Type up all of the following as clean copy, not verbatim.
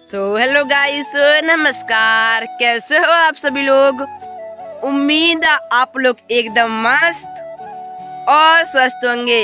Hello guys, नमस्कार। कैसे हो आप सभी लोग? उम्मीद है आप लोग एकदम मस्त और स्वस्थ होंगे।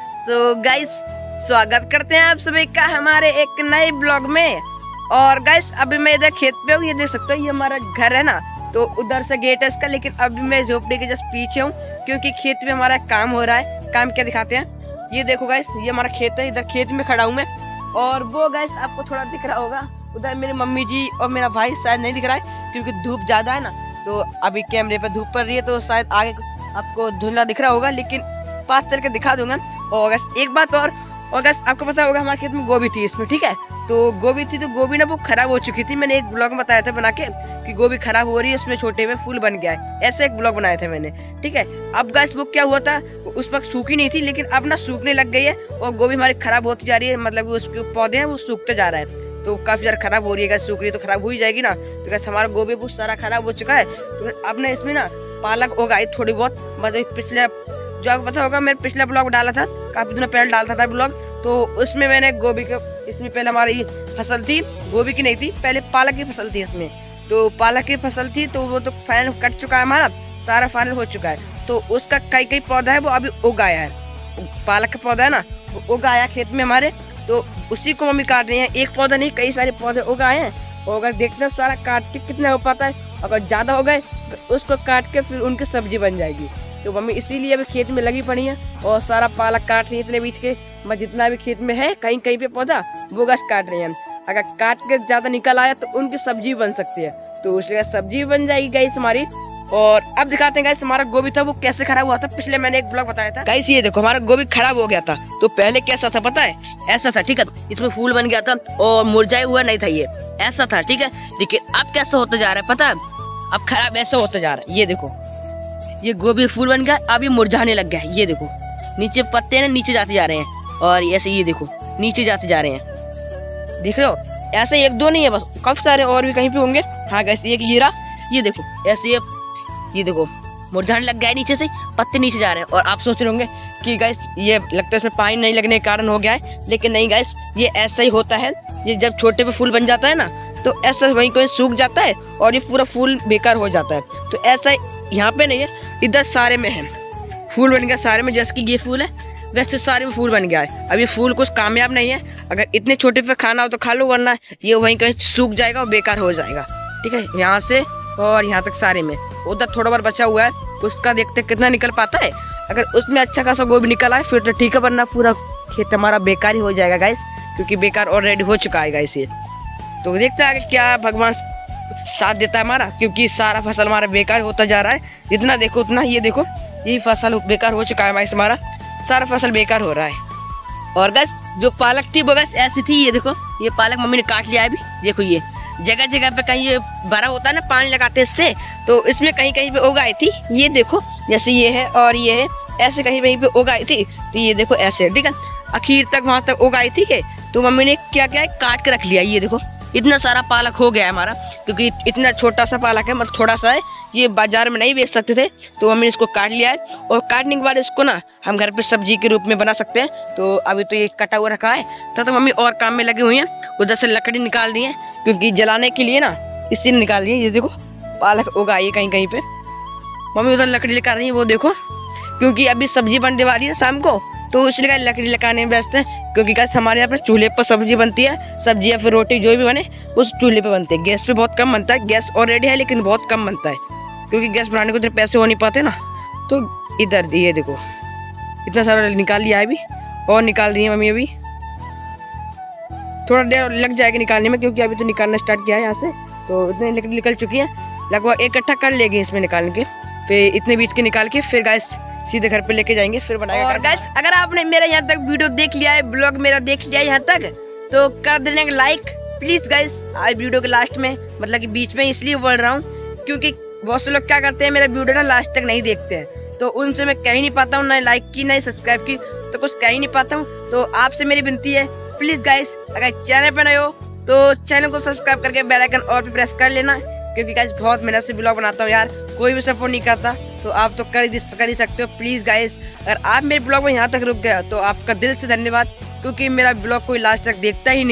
गाइस, स्वागत करते हैं आप सभी का हमारे एक नए ब्लॉग में। और गाइस, अभी मैं इधर खेत पे हूँ, ये देख सकते हो, ये हमारा घर है ना, तो उधर से गेट है इसका। लेकिन अभी मैं झोपड़ी के जस्ट पीछे हूँ क्योंकि खेत में हमारा काम हो रहा है। काम क्या दिखाते हैं, ये देखो गाइस, ये हमारा खेत है, इधर खेत में खड़ा हूँ मैं। और वो गाइस आपको थोड़ा दिख रहा होगा, उधर मेरी मम्मी जी और मेरा भाई, शायद नहीं दिख रहा है क्योंकि धूप ज्यादा है ना, तो अभी कैमरे पे धूप पड़ रही है तो शायद आगे आपको धुंधला दिख रहा होगा, लेकिन पास चल के दिखा दूंगा। और गैस एक बात और गैस आपको पता होगा, हमारे खेत में गोभी थी इसमें, ठीक है। तो गोभी थी, तो गोभी ना वो खराब हो चुकी थी। मैंने एक ब्लॉग में बताया था बना के कि गोभी खराब हो रही है, इसमें छोटे में फूल बन गया है, ऐसे एक ब्लॉग बनाए थे मैंने, ठीक है। अब गैस वो क्या हुआ था, उस वक्त सूखी नहीं थी, लेकिन अब ना सूखने लग गई है और गोभी हमारी खराब होती जा रही है। मतलब उसके पौधे हैं वो सूखते जा रहा है, तो काफी ज्यादा खराब हो रही है। सूख रही है तो खराब हो ही जाएगी ना। तो गैस हमारा गोभी बहुत सारा खराब हो चुका है। तो अब ना इसमें ना पालक उगाई थोड़ी बहुत। मतलब पिछले, जो आपको पता होगा, मैंने पिछला ब्लॉग डाला था, काफी दिनों पहले डालता था ब्लॉग, तो उसमें मैंने गोभी का, इसमें पहले हमारी फसल थी, गोभी की नहीं थी, पहले पालक की फसल थी इसमें। तो पालक की फसल थी, तो वो तो फाइनल कट चुका है, हमारा सारा फाइनल हो चुका है। तो उसका कई पौधा है वो अभी उगाया है, पालक का पौधा है ना, वो उगाया खेत में हमारे, तो उसी को मम्मी काट रही है। एक पौधा नहीं, कई सारे पौधे उगाए हैं। और अगर देखते हैं सारा काट के कितना हो पाता है, अगर ज्यादा हो गए तो उसको काट के फिर उनकी सब्जी बन जाएगी। तो मम्मी इसीलिए अभी खेत में लगी पड़ी है और सारा पालक काट रही है। इतने बीच के जितना भी खेत में है, कहीं कहीं पे पौधा वो गाछ काट रही है। अगर काट के ज्यादा निकल आया तो उनकी सब्जी बन सकती है, तो उसके सब्जी बन जाएगी गाइस हमारी। और अब दिखाते हैं गाइस, हमारा गोभी था वो कैसे खराब हुआ था। पिछले मैंने एक ब्लॉग बताया था गाइस, ये देखो हमारा गोभी खराब हो गया था। तो पहले कैसा था पता है, ऐसा था, ठीक है। इसमें फूल बन गया था और मुरझाया हुआ नहीं था, ये ऐसा था, ठीक है। लेकिन अब कैसा होता जा रहा है पता है, अब खराब ऐसा होता जा रहा है। ये देखो, ये गोभी फूल बन गया, अब ये मुरझाने लग गया है। ये देखो नीचे पत्ते ना नीचे जाते जा रहे हैं, और ऐसे ये देखो नीचे जाते जा रहे हैं, देख रहे हो। ऐसे एक दो नहीं है, बस काफी सारे और भी कहीं पे होंगे। हाँ गाइस, एक ये रहा, ये देखो ऐसे ये देखो मुरझाने लग गया है, नीचे से पत्ते नीचे जा रहे हैं। और आप सोच रहे होंगे कि गाइस ये लगता है इसमें पानी नहीं लगने के कारण हो गया है, लेकिन नहीं गाइस, ये ऐसा ही होता है। ये जब छोटे पे फूल बन जाता है ना, तो ऐसा वहीं कोई सूख जाता है और ये पूरा फूल बेकार हो जाता है। तो ऐसा यहाँ पे नहीं है, इधर सारे में है फूल बन गया, सारे में। जैसे कि ये फूल है वैसे सारे में फूल बन गया है। अब ये फूल कुछ कामयाब नहीं है, अगर इतने छोटे पे खाना हो तो खा लो, वरना ये वहीं कहीं सूख जाएगा और बेकार हो जाएगा, ठीक है। यहाँ से और यहाँ तक सारे में, उधर थोड़ा बार बचा हुआ है, उसका देखते कितना निकल पाता है। अगर उसमें अच्छा खासा गोभी निकल आए फिर तो ठीक है, वरना पूरा खेत हमारा बेकार ही हो जाएगा गाइस, क्योंकि बेकार ऑलरेडी हो चुका है गाइस ये। तो देखते हैं आगे क्या भगवान साथ देता है हमारा, क्योंकि सारा फसल हमारा बेकार होता जा रहा है। जितना देखो उतना, ये देखो यही फसल बेकार हो चुका है हमारा, सारा फसल बेकार हो रहा है। और गाइस जो पालक थी वो गाइस ऐसी थी, ये देखो ये पालक मम्मी ने काट लिया है अभी। देखो ये जगह जगह पे कहीं ये भरा होता है ना, पानी लगाते इससे, तो इसमें कहीं कहीं पे उगाई थी। ये देखो जैसे ये है और ये है, ऐसे कहीं कहीं पे उगाई थी। तो ये देखो ऐसे, ठीक है, आखिर तक वहां तक उगाई थी के, तो मम्मी ने क्या क्या है काट के रख लिया। ये देखो इतना सारा पालक हो गया है हमारा, क्योंकि इतना छोटा सा पालक है, मतलब थोड़ा सा है, ये बाजार में नहीं बेच सकते थे, तो मम्मी ने इसको काट लिया है। और काटने के बाद इसको ना हम घर पे सब्जी के रूप में बना सकते हैं। तो अभी तो ये कटा हुआ रखा है, तो मम्मी और काम में लगी हुई है। उधर से लकड़ी निकाल दी है, क्योंकि जलाने के लिए ना इसी ने निकाल दी है। ये देखो पालक उगाई है कहीं कहीं पे, मम्मी उधर लकड़ी निकाल रही है, वो देखो, क्योंकि अभी सब्जी बनने वाली है शाम को, तो इसलिए लकड़ी लगाने में व्यस्त है। क्योंकि गाइस हमारे यहाँ पे चूल्हे पर सब्जी बनती है, सब्जी या फिर रोटी जो भी बने उस चूल्हे पे बनती है। गैस पे बहुत कम बनता है, गैस ऑलरेडी है लेकिन बहुत कम बनता है, क्योंकि गैस बनाने को इतने पैसे हो नहीं पाते ना। तो इधर ये देखो इतना सारा निकाल लिया है अभी, और निकाल रही है मम्मी। अभी थोड़ा देर लग जाएगा निकालने में, क्योंकि अभी तो निकालना स्टार्ट किया है यहाँ से, तो इतने लकड़ी निकल चुकी है, लगभग इकट्ठा कर लेगी इसमें निकाल के, फिर इतने बीच के निकाल के फिर गैस सीधे घर पे लेके जाएंगे, फिर बनाएंगे। और गाइस अगर आपने मेरा यहाँ तक वीडियो देख लिया है, ब्लॉग मेरा देख लिया है यहाँ तक, तो कर देना लाइक प्लीज गाइस। आज वीडियो के लास्ट में, मतलब कि बीच में इसलिए बोल रहा हूँ क्योंकि बहुत से लोग क्या करते हैं, मेरा वीडियो ना लास्ट तक नहीं देखते हैं, तो उनसे मैं कह ही नहीं पाता हूँ, ना लाइक की ना सब्सक्राइब की, तो कुछ कह ही नहीं पाता हूँ। तो आपसे मेरी विनती है प्लीज गाइस, अगर चैनल पे नए हो तो चैनल को सब्सक्राइब करके बेल आइकन और भी प्रेस कर लेना, क्योंकि गाइस बहुत मेहनत से ब्लॉग बनाता हूँ यार, कोई भी सपोर्ट नहीं करता, तो आप तो कर ही सकते हो प्लीज गाइस। अगर आप मेरे ब्लॉग में यहाँ तक रुक गए तो आपका दिल से धन्यवाद, क्योंकि मेरा ब्लॉग कोई लास्ट तक देखता ही नहीं है।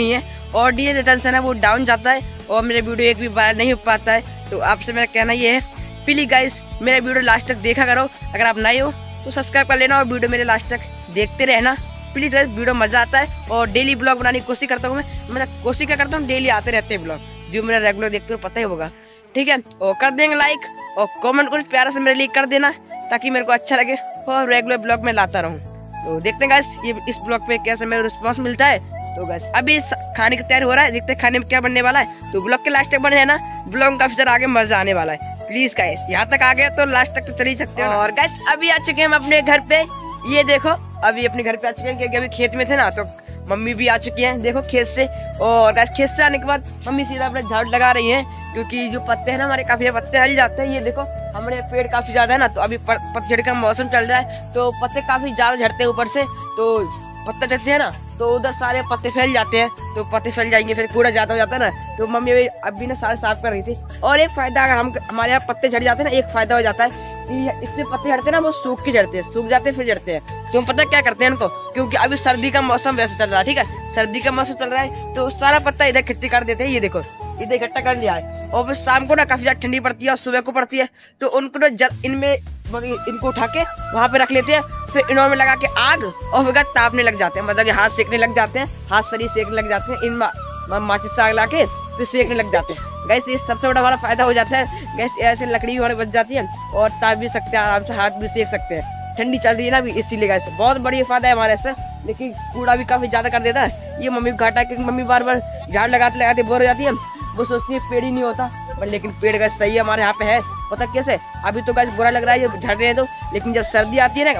ऑडियंस रिटेंशन है वो डाउन जाता है और मेरा वीडियो एक भी वायरल नहीं हो पाता है। तो आपसे मेरा कहना ये है, प्लीज गाइस मेरा वीडियो लास्ट तक देखा करो। अगर आप नए हो तो सब्सक्राइब कर लेना और वीडियो मेरे लास्ट तक देखते रहना प्लीज गाइस। वीडियो मजा आता है और डेली ब्लॉग बनाने की कोशिश करता हूँ मैं कोशिश क्या करता हूँ, डेली आते रहते हैं ब्लॉग, जो मेरा रेगुलर देखते हो पता ही होगा, ठीक है। और कर देंगे लाइक और कमेंट कुछ प्यारा से मेरे लिए कर देना ताकि मेरे को अच्छा लगे और रेगुलर ब्लॉग में लाता रहूँ। तो देखते हैं गाइस ये इस ब्लॉग पे कैसे मेरा रिस्पॉन्स मिलता है। तो गाइस अभी खाने की तैयारी हो रहा है, देखते हैं खाने में क्या बनने वाला है। तो ब्लॉग के लास्ट तक बने है ना, ब्लॉग काफी ज्यादा आगे मजा आने वाला है। प्लीज गाइस यहाँ तक आ गया तो लास्ट तक तो चल ही सकते हो। और गाइस अभी आ चुके हैं हम अपने घर पे, ये देखो अभी अपने घर पे आ चुके हैं क्योंकि अभी खेत में थे ना, तो मम्मी भी आ चुकी हैं देखो खेत से। और गाइस खेत से आने के बाद मम्मी सीधा अपना झाड़ू लगा रही हैं क्योंकि जो पत्ते हैं ना हमारे काफी पत्ते हल जाते हैं। ये देखो हमारे पेड़ काफी ज्यादा है ना, तो अभी पतझड़ का मौसम चल रहा है तो पत्ते काफी ज्यादा झड़ते हैं ऊपर से, तो पत्ता चलते हैं ना तो उधर सारे पत्ते फैल जाते हैं, तो पत्ते फैल जाएंगे फिर कूड़ा ज्यादा हो जाता है ना। तो मम्मी अभी ना सारे साफ कर रही थी। और एक फायदा अगर हमारे यहाँ पत्ते झड़ जाते हैं ना, एक फायदा हो जाता है कि इससे पत्ते झड़ते हैं ना वो सूख के झड़ते हैं, सूख जाते हैं फिर झड़ते हैं। तो हम पता क्या करते हैं उनको, क्योंकि अभी सर्दी का मौसम वैसे चल रहा है, ठीक है, सर्दी का मौसम चल रहा है तो सारा पत्ता इधर इकट्ठी कर देते हैं। ये देखो इधर इकट्ठा कर लिया है और फिर शाम को ना काफी ज्यादा ठंडी पड़ती है और सुबह को पड़ती है, तो उनको ना इनमें इनको उठा के वहाँ पे रख लेते हैं, फिर इन्हों में लगा के आग और फिर तापने लग जाते हैं, मतलब हाथ सेकने लग जाते हैं, हाथ शरीर सेकने लग जाते हैं, इन माचिस से आग ला के फिर सेकने लग जाते हैं। गैस ये सबसे बड़ा हमारा फायदा हो जाता है। गैस ऐसे लकड़ी हमारे बच जाती है और ताप भी सकते हैं आराम से, हाथ भी सेक सकते हैं। ठंडी चल रही है ना अभी इसीलिए गैस बहुत बड़ी फायदा है हमारे से। लेकिन कूड़ा भी काफी ज्यादा कर देता है ये मम्मी को घाटा, क्योंकि मम्मी बार बार झाड़ लगाते लगाते बोर हो जाती है, वो सोचती है पेड़ ही नहीं होता, लेकिन पेड़ गैस सही हमारे यहाँ पे है। पता कैसे, अभी तो गैस बुरा लग रहा है ये झड़ रहे हैं तो, लेकिन जब सर्दी आती है ना,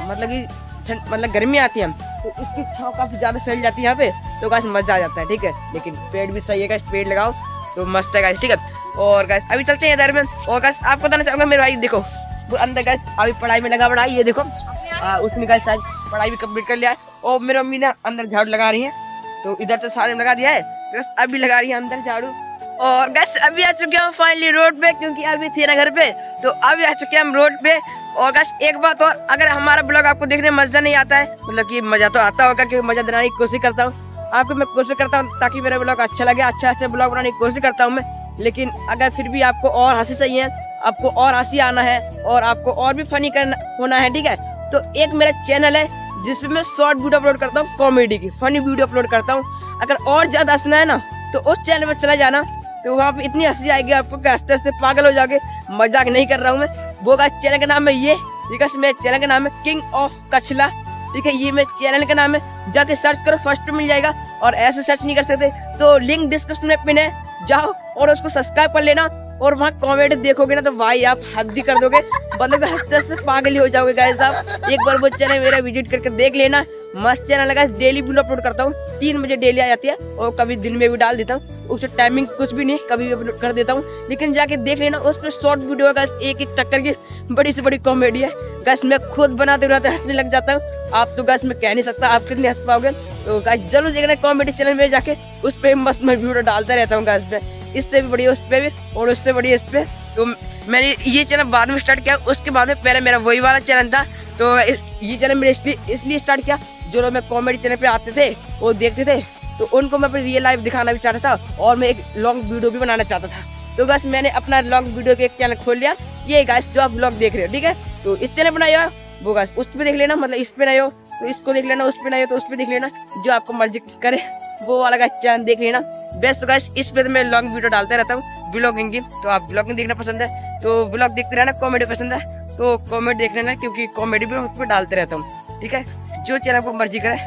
मतलब गर्मी आती है तो इसकी छांव काफी ज्यादा फैल जाती है यहाँ पे, तो गैस मजा आ जाता है, ठीक है। लेकिन पेड़ भी सही है गैस, पेड़ लगाओ तो मस्त है गैस, ठीक है। और गैस अभी चलते हैं इधर में। और गैस आपको बताना चाहूंगा मेरे भाई देखो वो अंदर गैस अभी पढ़ाई में लगा पढ़ाई, ये देखो उसने गैस पढ़ाई भी कंप्लीट कर लिया है। और मेरी मम्मी ना अंदर झाड़ू लगा रही है, तो इधर तो सारे लगा दिया है, बस अभी लगा रही है अंदर झाड़ू। और गैस अभी आ चुके हैं फाइनली रोड पे, क्योंकि अभी थे ना घर पे, तो अभी आ चुके हैं हम रोड पे। और गैस एक बात और, अगर हमारा ब्लॉग आपको देखने में मजा नहीं आता है, मतलब कि मजा तो आता होगा क्योंकि मजा दिलाने की कोशिश करता हूँ आपको, मैं कोशिश करता हूँ ताकि मेरा ब्लॉग अच्छा लगे, अच्छा ब्लॉग बनाने की कोशिश करता हूँ मैं। लेकिन अगर फिर भी आपको और हंसी चाहिए, आपको और हंसी आना है और आपको और भी फनी करना होना है, ठीक है, तो एक मेरा चैनल है जिसमें मैं शॉर्ट वीडियो अपलोड करता हूँ, कॉमेडी की फनी वीडियो अपलोड करता हूँ। अगर और ज्यादा हंसना है ना तो उस चैनल में चला जाना, तो वहाँ पे इतनी हंसी आएगी आपको कि हंसते हंसते पागल हो जाओगे। मजाक नहीं कर रहा हूँ मैं। वो का चैनल का नाम है ये, ठीक है, मेरे चैनल का नाम है किंग ऑफ कछला, ठीक है, ये मेरे चैनल का नाम है। जाके सर्च करो, फर्स्ट मिल जाएगा। और ऐसे सर्च नहीं कर सकते तो लिंक डिस्क्रिप्शन में पिन है, जाओ और उसको सब्सक्राइब कर लेना। और वहाँ कॉमेडी देखोगे ना तो भाई आप हद ही कर दोगे, मतलब हंसते हंसते पागल ही हो जाओगे गाइस आप। एक बार वो चैनल मेरा विजिट करके देख लेना, मस्त चैनल लगा। डेली वीडियो अपलोड करता हूँ, 3 बजे डेली आ जाती है और कभी दिन में भी डाल देता हूँ, उससे टाइमिंग कुछ भी नहीं, कभी भी अपलोड कर देता हूँ। लेकिन जाके देख लेना, उस पर शॉर्ट वीडियो है, एक एक टक्कर की बड़ी से बड़ी कॉमेडी है गाइस। मैं खुद बनाते बनाते हंसने लग जाता हूँ, आप तो गाइस मैं कह नहीं सकता आप कितने हंस पाओगे। तो गाइस जरूर देखना कॉमेडी चैनल में जाके, उस पर मस्त मैं वीडियो डालता रहता हूँ गाइस पे, इससे भी बढ़िया उस पर भी और उससे बढ़िया इस पे। तो मैंने ये चैनल बाद में स्टार्ट किया, उसके बाद में पहले मेरा वही वाला चैनल था, तो ये चैनल मैंने इसलिए स्टार्ट किया, जो लोग मैं कॉमेडी चैनल पे आते थे वो देखते थे, तो उनको मैं अपनी रियल लाइफ दिखाना भी चाहता था और मैं एक लॉन्ग वीडियो भी बनाना चाहता था। तो बस मैंने अपना लॉन्ग वीडियो का एक चैनल खोल लिया, ये गाइस जो आप ब्लॉग देख रहे हो, ठीक है। तो इस चैनल बनाया हो वो गाइस उस पे देख लेना, मतलब इस पे नहीं हो तो इसको देख लेना, उस पे नहीं हो तो उस पे देख लेना, जो आपको मर्जी करे वो वाला गाइस चैनल देख लेना बेस्ट। तो गाइस इस पे तो मैं लॉन्ग वीडियो डालते रहता हूँ ब्लॉगिंग की, तो आप ब्लॉगिंग देखना पसंद है तो ब्लॉग देखते रहना, कॉमेडी पसंद है तो कॉमेडी देख लेना, क्योंकि कॉमेडी भी मैं उस पर डालते रहता हूँ, ठीक है, जो चैनल को मर्जी करे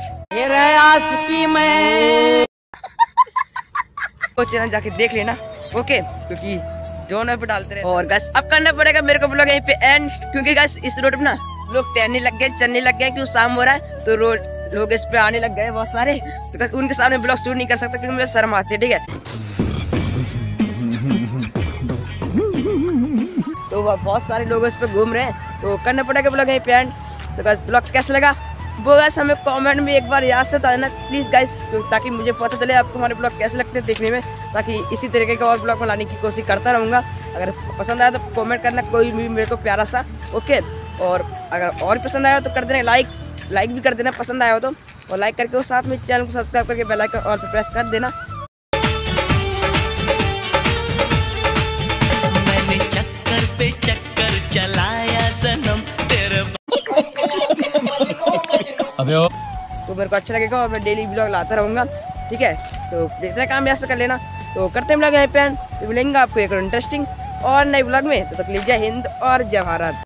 वो चैनल जाके देख लेना, ओके, क्योंकि दोनों पे डालते रहे। और गाइस अब करना पड़ेगा मेरे को ब्लॉग यहीं पे एंड, क्योंकि गाइस इस रोड पे ना लोग टहलने लग गए, चलने लग गए, क्योंकि शाम हो रहा है तो लोग इस पे आने लग गए बहुत सारे, तो उनके सामने ब्लॉग शूट नहीं कर सकता क्योंकि मुझे शर्म आती है, ठीक है। तो बहुत सारे लोग इस पे घूम रहे हैं, तो करना पड़ेगा ब्लॉग यहीं पे एंड। तो गाइस ब्लॉग कैसा लगा वो गाइस हमें कमेंट में एक बार याद से बताना प्लीज गाइस, ताकि मुझे पता चले आपको हमारे ब्लॉग कैसे लगते हैं देखने में, ताकि इसी तरीके का और ब्लॉग बनाने की कोशिश करता रहूँगा। अगर पसंद आया तो कमेंट करना कोई भी मेरे को प्यारा सा, ओके। और अगर और पसंद आया तो कर देना लाइक भी कर देना पसंद आया हो तो, और लाइक करके और साथ में चैनल को सब्सक्राइब करके बेल आइकन और प्रेस कर देना। रहे हो। तो मेरे को अच्छा लगेगा और मैं डेली ब्लॉग लाता रहूँगा। ठीक है, तो देखते हैं काम यहाँ से कर लेना। तो करते हैं ब्लॉग यहाँ पे, तो मिलेंगे आपको एक इंटरेस्टिंग और नए ब्लॉग में। तो तक लीजिए हिंद और जय भारत।